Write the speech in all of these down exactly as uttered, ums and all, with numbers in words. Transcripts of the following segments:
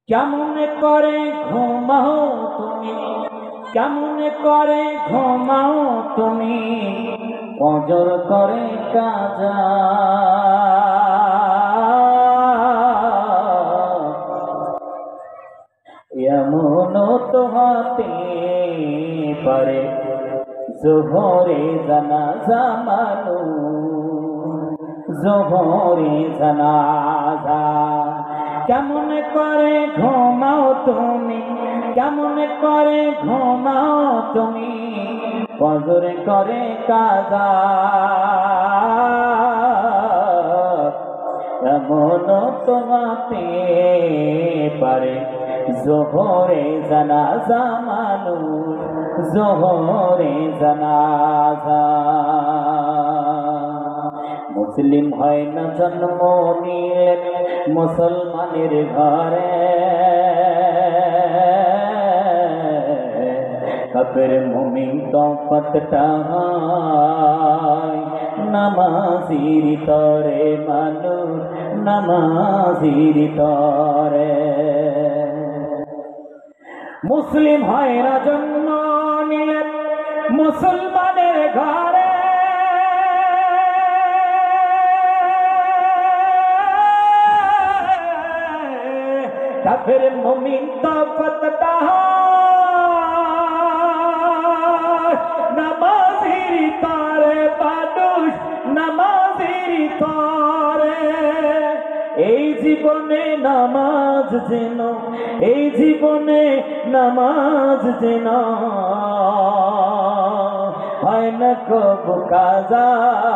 কেমন করে ঘুমাও তুমি, কেমন করে ঘুমাও তুমি, ফজর করে কাজা। এমন তো হতে পারে জোহরে জানাজা মানু, জোহরে জানাজা। কেমন করে ঘুমাও তুমি, কেমন করে ঘুমাও তুমি, ফজর করে কাজা। এমন তোমাতে পারে জোহরে জানাজা মানুষ, জোহরে জানাজা। মুসলিম হয় না জন্ম নিয়ে মুসলমানের ঘরে, কাফের মুমিন তফাতটা হয় নামাজির তরে মানুষ, নামাজির তরে। মুসলিম হয় না জন্ম নিলে মুসলমানের ঘরে, কাফের মুমিন তফাতটা হয় নামাজির তরে মানুষ, নামাজির তরে। এই জীবনে নামাজ যেন, এই জীবনে নামাজ যেন হয় না কবু কাজা।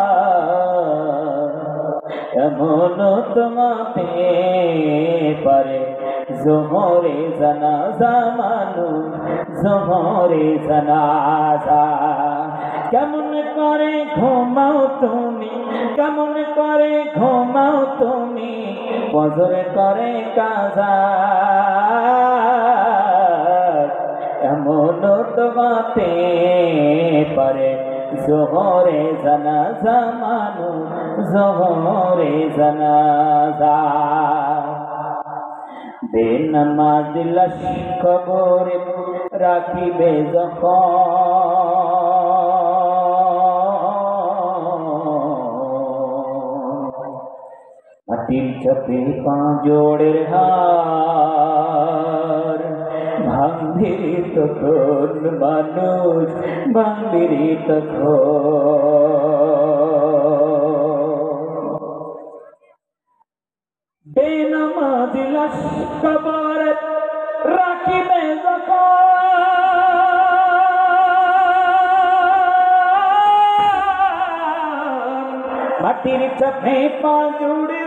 এমন তোমাতে পারে জোহরে জানাজা মানুষ, জোহরে জানাজা। কেমন করে ঘুমাও তুমি, কেমন করে ঘুমাও তুমি, ফজর করে কাজা। এমন তোমাতে পারে জোহরে জানাজা মানুষ, জোহরে জানাজা। বেনামাজি লাশ কবরে রাখিবে যখন, মাটির চাপে পাঁজরের হার ভাঙবে তখন মানুষ, ভাঙবে তখন। বেনামাজি লাশ কবরে রাখিবে যখন, মাটির চাপে পাঁজরের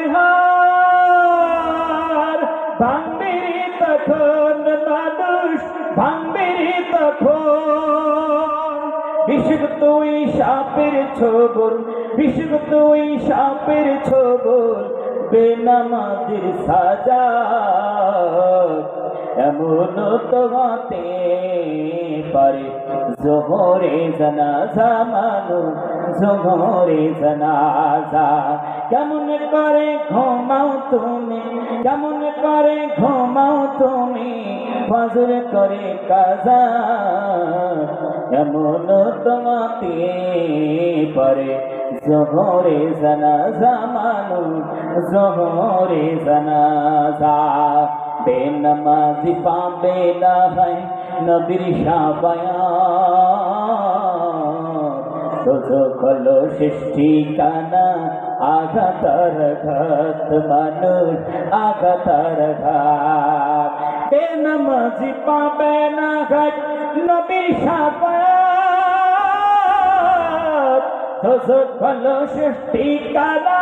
হার ভাঙবে তখন মানুষ, ভাঙবে তখন। বিষুক্ত ওই সাপের ছোবল, বিষুক্ত ওই সাপের ছোবল, বেনামাজির সাজা। এমন তোমাতে পারে জোহরে জানাজা মানুষ, জোহরে জানাজা। কেমন করে ঘুমাও তুমি, কেমন করে ঘুমাও তুমি, ফজর করে কাজা। এমন তোমাতে পারে জোহরে জানাজা মানুষ, জোহরে জানাজা। বেনামাজি পাবে না হয় নবীর শাফায়াত, দোজখ হলো শেষ ঠিকানা, আঘাতার ঘাত মানুষ, আঘাতার ঘাত। বেনামাজি পাবে না হয় নবীর শাফায়াত, দোজখ হলো শেষ ঠিকানা,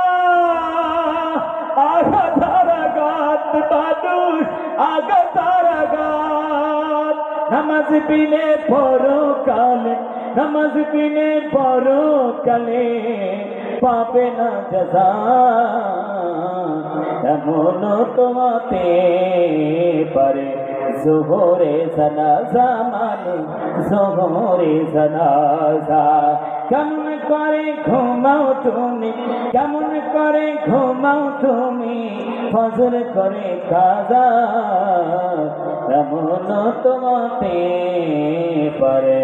আঘাতার ঘাত মানুষ, আঘাতার ঘাত। নামাজ বিনে পরকালে, নামাজ বিনে পরকালে পাবে না জাযা। এমন তোমাতে পারে জোহরে জানাজা মানুষ, জোহরে জানাজা। কেমন করে ঘুমাও তুমি, কেমন করে ঘুমাও তুমি, ফজর করে কাজা এমন তোমাতে পারে।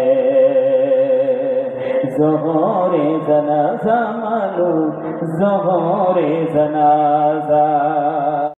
জোহরে জানাজা মালু, জোহরে জানাজা।